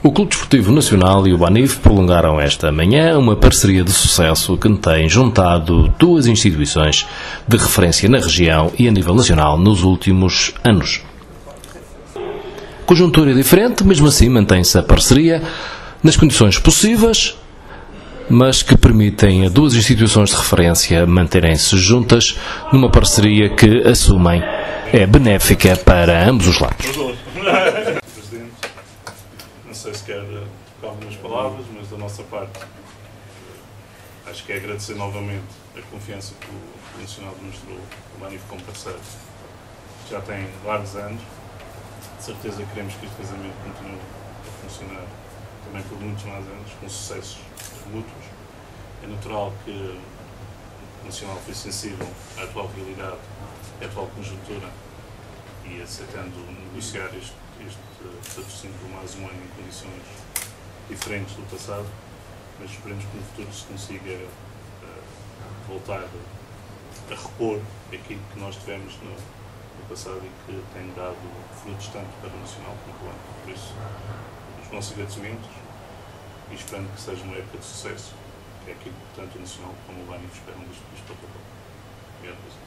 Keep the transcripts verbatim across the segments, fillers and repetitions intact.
O Clube Desportivo Nacional e o Banif prolongaram esta manhã uma parceria de sucesso que tem juntado duas instituições de referência na região e a nível nacional nos últimos anos. Conjuntura é diferente, mesmo assim mantém-se a parceria nas condições possíveis, mas que permitem a duas instituições de referência manterem-se juntas numa parceria que assumem é benéfica para ambos os lados. Presidente, não sei se quer algumas palavras, mas da nossa parte acho que é agradecer novamente a confiança que o Nacional demonstrou o Banif como parceiro. Já tem vários anos, de certeza queremos que este casamento continue a funcionar também por muitos mais anos, com sucessos mútuos. É natural que o Nacional foi sensível à atual realidade, à atual conjuntura e aceitando negociar este, este patrocínio por mais um ano em condições diferentes do passado, mas esperemos que no futuro se consiga uh, voltar a, a repor aquilo que nós tivemos no, no passado e que tem dado frutos tanto para o Nacional como para o Banif. Por isso, os nossos agradecimentos e esperando que seja uma época de sucesso, que é aquilo que tanto o Nacional como o Banif esperam deste protocolo. Obrigado, Presidente.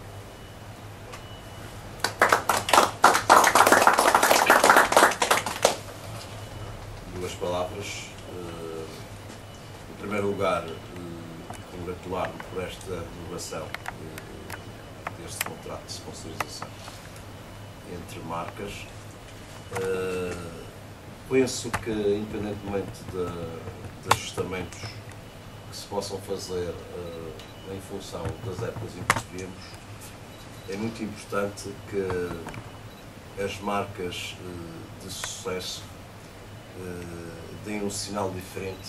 Duas palavras. Em primeiro lugar, congratular-me por esta renovação deste contrato de sponsorização entre marcas. Penso que, independentemente de, de ajustamentos que se possam fazer em função das épocas em que vivemos, é muito importante que as marcas de sucesso deem um sinal diferente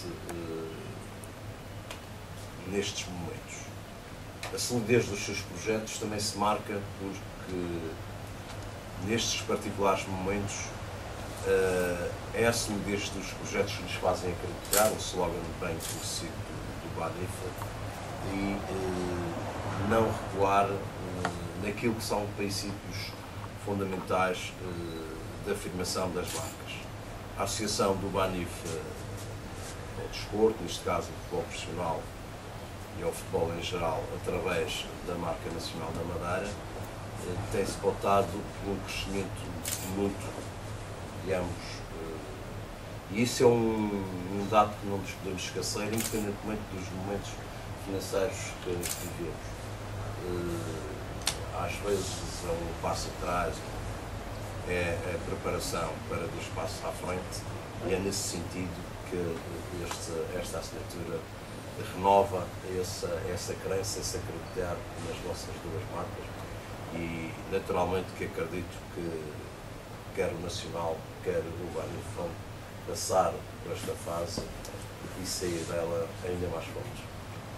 nestes momentos. A solidez dos seus projetos também se marca porque nestes particulares momentos é a solidez dos projetos que nos fazem acreditar, um slogan bem conhecido do Banif, e não recuar naquilo que são princípios fundamentais da afirmação das marcas. A associação do Banif ao desporto, neste caso ao futebol profissional e ao futebol em geral, através da marca nacional da Madeira, tem-se pautado por um crescimento mútuo de ambos. E isso é um, um dado que não nos podemos esquecer, independentemente dos momentos financeiros que vivemos. Às vezes é um passo atrás, é a preparação para dois passos à frente, e é nesse sentido que este, esta assinatura renova essa, essa crença, esse acreditar nas nossas duas marcas, e naturalmente que acredito que quer o Nacional, quer o Banif vão passar por esta fase e sair dela ainda mais fortes.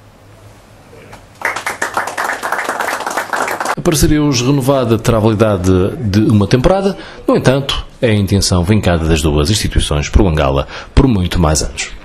A parceria hoje renovada terá validade de uma temporada, no entanto, é a intenção vincada das duas instituições prolongá-la por muito mais anos.